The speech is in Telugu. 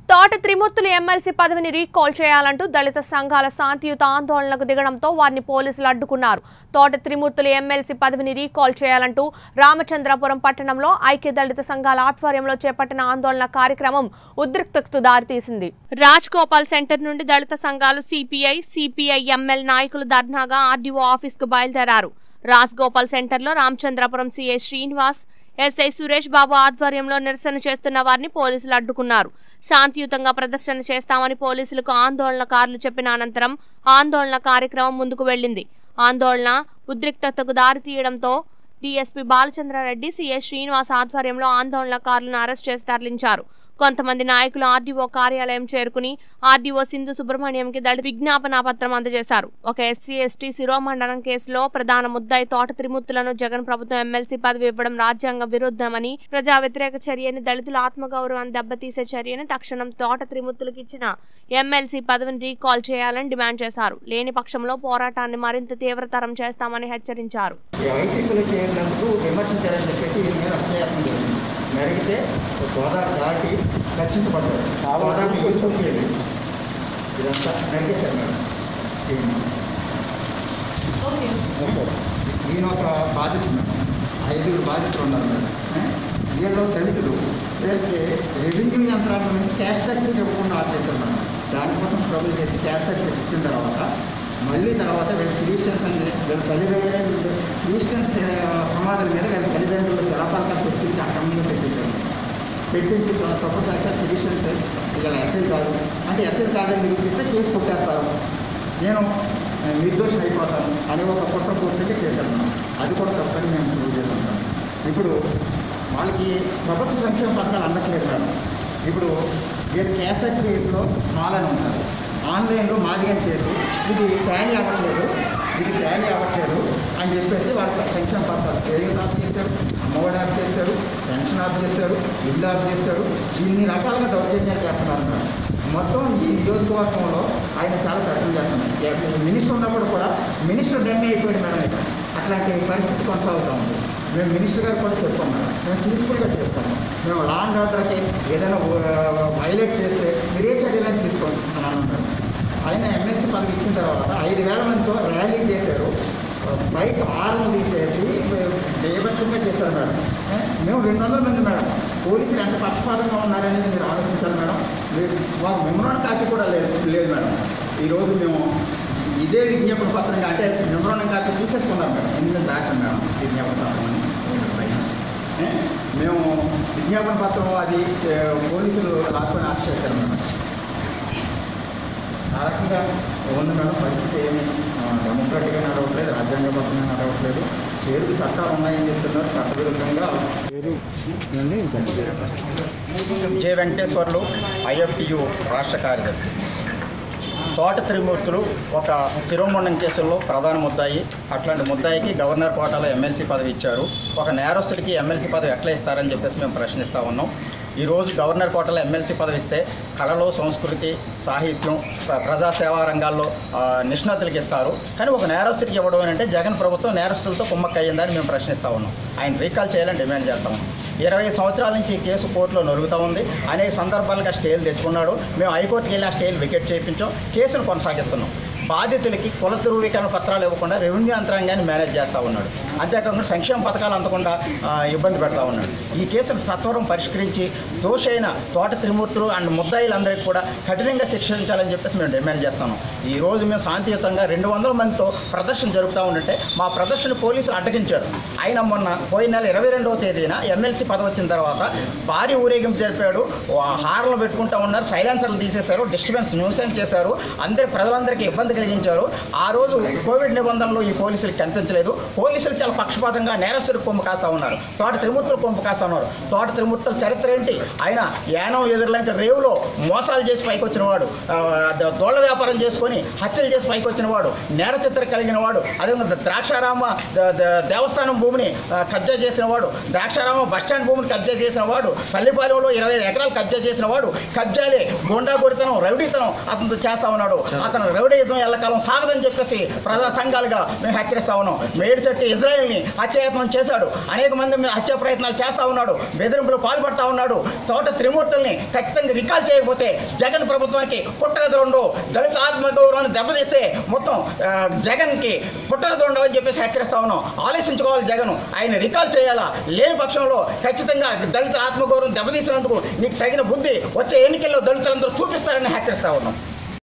తోట త్రిమూర్తులు ఎమ్మెల్సీ పదవిని రీకాల్ చేయాలంటూ దళిత సంఘాల శాంతియుత ఆందోళనకు దిగడంతో వారిని పోలీసులు అడ్డుకున్నారు. తోట త్రిమూర్తులు ఎమ్మెల్సీ పదవిని రీకాల్ చేయాలంటూ రామచంద్రపురం పట్టణంలో ఐక్య దళిత సంఘాల ఆధ్వర్యంలో చేపట్టిన ఆందోళన కార్యక్రమం ఉద్రిక్తతకు దారితీసింది. రాజ్గోపాల్ సెంటర్ నుండి దళిత సంఘాలు సిపిఐ ఎంఎల్ నాయకులు ధర్నాగా ఆర్డీఓ ఆఫీస్కు బయలుదేరారు. రాజ్గోపాల్ సెంటర్లో రామచంద్రపురం సిఐ శ్రీనివాస్, ఎస్ఐ సురేష్ బాబు ఆధ్వర్యంలో నిరసన చేస్తున్న వారిని పోలీసులు అడ్డుకున్నారు. శాంతియుతంగా ప్రదర్శన చేస్తామని పోలీసులకు ఆందోళనకారులు చెప్పిన అనంతరం ఆందోళన కార్యక్రమం ముందుకు వెళ్లింది. ఆందోళన ఉద్రిక్తతకు దారితీయడంతో డీఎస్పీ బాలచంద్రారెడ్డి, సిఐ శ్రీనివాస్ ఆధ్వర్యంలో ఆందోళనకారులను అరెస్ట్ చేసి తరలించారు. కొంతమంది నాయకులు ఆర్డీఓ కార్యాలయం చేరుకుని ఆర్డీఓ సింధు సుబ్రహ్మణ్యంకి దళిత విజ్ఞాపన పత్రం అందజేశారు. ఒక ఎస్సీ/ఎస్టీ శిరోమండనం కేసులో ప్రధాన ముద్దాయి తోట త్రిమూర్తులను జగన్ ప్రభుత్వం ఎమ్మెల్సీ పదవి ఇవ్వడం రాజ్యాంగ విరుద్ధమని, ప్రజా వ్యతిరేక చర్యని, దళితుల ఆత్మగౌరవాన్ని దెబ్బతీసే చర్యని తక్షణం తోట త్రిమూర్తులకు ఇచ్చిన ఎమ్మెల్సీ పదవిని రీకాల్ చేయాలని డిమాండ్ చేశారు. లేని పక్షంలో పోరాటాన్ని మరింత తీవ్రతరం చేస్తామని హెచ్చరించారు. జరిగితే గోదావరి దాటి రక్షించబడ్డారు. ఆ గోదావరి యూసుకెళ్ళి ఇదంతా నరికేశారు మేడం. ఈయన ఒక బాధితుడు, 5 బాధితులు ఉన్నారు మేడం. వీళ్ళు దళితులు, వీళ్ళకి రెవెన్యూ యంత్రాంగం నుంచి క్యాష్ సర్టిఫికేట్ ఇవ్వకుండా ఆపేశారు మేడం. దానికోసం స్ట్రగుల్ చేసి క్యాష్ సర్టిఫికేట్ ఇచ్చిన తర్వాత మళ్ళీ తర్వాత వీళ్ళ క్రిస్టియన్స్ అంటే వీళ్ళ తల్లిదండ్రులు క్రిస్టియన్స్ సమాధుల మీద వీళ్ళ తల్లిదండ్రులు శిలాపాలకాలు తెప్పించి అక్రమంగా పెట్టించి తప్పు సాక్షాత్ క్రిస్టియన్స్ ఇలా ఎస్ఐ కాదు అంటే ఎస్ఐ కాదని నిరూపిస్తే కేసు కొట్టేస్తారు, నేను నిర్దోషం అయిపోతాను అని ఒక కుట్ర పూర్తిగా చేశాను. అది కూడా తప్పని మేము ప్రూవ్ చేస్తాం. ఇప్పుడు వాళ్ళకి ప్రభుత్వ సంక్షేమ పథకాలు అందట్లేదు మేడం. ఇప్పుడు వీళ్ళు క్యాష్ సర్టిఫికేట్లో మాలని ఉంటారు, ఆన్లైన్లో మాదిగం చేసి ఇది ట్యాలీ అవ్వట్లేదు అని చెప్పేసి వాళ్ళకి సంక్షేమ పథకాలు సేవింగ్ ఆఫ్ చేశారు, అమ్మఒడి ఆఫ్ చేశారు, పెన్షన్ ఆఫ్ చేశారు, ఇల్లు ఆఫ్ చేశారు. ఇన్ని రకాలుగా దౌర్జన్యాలు చేస్తున్నారు మేడం. మొత్తం ఈ నియోజకవర్గంలో ఆయన చాలా ప్రయత్నం చేస్తున్నారు. మినిస్టర్ ఉన్నప్పుడు కూడా మినిస్టర్ డెమ్మే అయిపోయింది మేడం. ఇక్కడ అట్లాంటి పరిస్థితి కొనసాగుతూ ఉంది. మేము మినిస్టర్ గారు కూడా చెప్పుకున్నాం, మేము పీస్ఫుల్గా చేసుకున్నాం. మేము లా అండ్ ఆర్డర్కి ఏదైనా వైలేట్ చేస్తే మీరే చర్యలను తీసుకోండి అని అన్నారు. ఆయన ఎమ్మెల్సీ పదవి ఇచ్చిన తర్వాత 5,000 మందితో ర్యాలీ చేశారు. బయట ఆర్లు తీసేసి బేభత్సంగా చేశారు మేడం. మేము 200 మంది మేడం. పోలీసులు ఎంత పక్షపాతంగా ఉన్నారనేది మీరు ఆలోచించాలి మేడం. మాకు మెమోరాండం కాపీ కూడా లేదు మేడం. ఈరోజు మేము ఇదే విజ్ఞాపన పత్రంగా అంటే మెమోరాండం కాపీ తీసేసుకున్నాం మేడం. ఎందుకంటే రాశాం మేడం విజ్ఞాపన పత్రం అని పైన. మేము విజ్ఞాపన పత్రం అది పోలీసులు లాక్కొని అరెస్ట్ చేశారు మేడం. ఆ రకంగా ఉంది మేడం. పరిస్థితి ఏమి డెమోక్రాటిక్గా నడవట్లేదు, రాజ్యాంగబద్ధంగా నడవట్లేదు. పేరుకు చట్టాలు ఉన్నాయని చెప్తున్నారు, చట్టవిరుద్ధంగా. జె వెంకటేశ్వర్లు, IFTU రాష్ట్ర కార్యదర్శి. తోట త్రిమూర్తులు ఒక శిరోమండనం కేసుల్లో ప్రధాన ముద్దాయి. అట్లాంటి ముద్దాయికి గవర్నర్ కోటాలో ఎమ్మెల్సీ పదవి ఇచ్చారు. ఒక నేరస్తుడికి ఎమ్మెల్సీ పదవి ఎట్లా ఇస్తారని చెప్పేసి మేము ప్రశ్నిస్తూ ఉన్నాం. ఈరోజు గవర్నర్ కోటాలో ఎమ్మెల్సీ పదవి ఇస్తే కళలో, సంస్కృతి, సాహిత్యం, ప్రజాసేవా రంగాల్లో నిష్ణాతులకు ఇస్తారు. కానీ ఒక నేరస్తుడికి ఇవ్వడం అంటే జగన్ ప్రభుత్వం నేరస్తులతో కుమ్మక్కయ్యిందని మేము ప్రశ్నిస్తూ ఉన్నాం. ఆయన రీకాల్ చేయాలని డిమాండ్ చేస్తాం. 20 సంవత్సరాల నుంచి ఈ కేసు కోర్టులో నలుగుతూ ఉంది. అనేక సందర్భాలుగా స్టేలు తెచ్చుకున్నాడు. మేము హైకోర్టుకి వెళ్ళి ఆ స్టేలు వికెట్ చేయించాం. కేసును కొనసాగిస్తున్నాం. బాధితులకి కుల ధృవీకరణ పత్రాలు ఇవ్వకుండా రెవెన్యూ యంత్రాంగాన్ని మేనేజ్ చేస్తూ ఉన్నాడు. అంతేకాకుండా సంక్షేమ పథకాలు అందకుండా ఇబ్బంది పెడతా ఉన్నాడు. ఈ కేసును సత్వరం పరిష్కరించి దోషైన తోట త్రిమూర్తులు అండ్ ముద్దాయిలందరికీ కూడా కఠినంగా శిక్షించాలని చెప్పేసి మేము డిమాండ్ చేస్తున్నాం. ఈరోజు మేము శాంతియుతంగా 200 మందితో ప్రదర్శన జరుపుతూ ఉంటే మా ప్రదర్శన పోలీసులు అడ్డగించారు. ఆయన మొన్న పోయిన నెల 22వ తేదీన ఎమ్మెల్సీ పదవి వచ్చిన తర్వాత భారీ ఊరేగింపు జరిపాడు. హార్లు పెట్టుకుంటూ ఉన్నారు, సైలెన్సర్లు తీసేశారు, డిస్టర్బెన్స్ న్యూసెన్స్ చేశారు, ప్రజలందరికీ ఇబ్బంది కలిగించారు. ఆ రోజు కోవిడ్ నిబంధనలు ఈ పోలీసులకు కనిపించలేదు. పోలీసులు చాలా పక్షపాతంగా నేరస్తులకు కొమ్ము కాస్తా ఉన్నారు, తోట త్రిమూర్తులు కొమ్ము కాస్తా ఉన్నారు. తోట త్రిమూర్తుల చరిత్ర ఏంటి? ఆయన యానం ఎదురులంక రేవులో మోసాలు చేసి పైకి వచ్చిన వాడు, దోళ్ల వ్యాపారం చేసుకొని హత్యలు చేసి పైకి వచ్చిన వాడు, నేర చిత్ర కలిగిన వాడు. అదేవిధంగా ద్రాక్షారామ దేవస్థానం భూమిని కబ్జా చేసిన వాడు, ద్రాక్షారామ బస్టాండ్ భూమిని కబ్జా చేసిన వాడు, పల్లిపాలెంలో 25 ఎకరాలు కబ్జా చేసిన వాడు. కబ్జాలే, గోండాగోరితనం, రౌడీతనం అతను చేస్తా ఉన్నాడు. అతను రౌడీయుతం ఎల్లకాలం సాగదని చెప్పేసి ప్రజా సంఘాలుగా మేము హెచ్చరిస్తా ఉన్నాం. మేడిశెట్టి ఇజ్రాయెల్ని హత్యాయత్నం చేశాడు, అనేక మంది హత్యా ప్రయత్నాలు చేస్తూ ఉన్నాడు, బెదిరింపులు పాల్పడతా ఉన్నాడు. తోట త్రిమూర్తుల్ని ఖచ్చితంగా రికాల్ చేయకపోతే జగన్ ప్రభుత్వానికి పుట్టగదులు ఉండవు, దళిత ఆత్మగౌరవాన్ని దెబ్బతీస్తే మొత్తం జగన్కి పుట్టగదులు ఉండవు అని చెప్పేసి హెచ్చరిస్తా ఉన్నాం. ఆలోచించుకోవాలి జగన్, ఆయన రికాల్ చేయాలా, లేని పక్షంలో ఖచ్చితంగా దళిత ఆత్మగౌరవం దెబ్బతీసినందుకు నీకు తగిన బుద్ధి వచ్చే ఎన్నికల్లో దళితులందరూ చూపిస్తారని హెచ్చరిస్తా ఉన్నాం.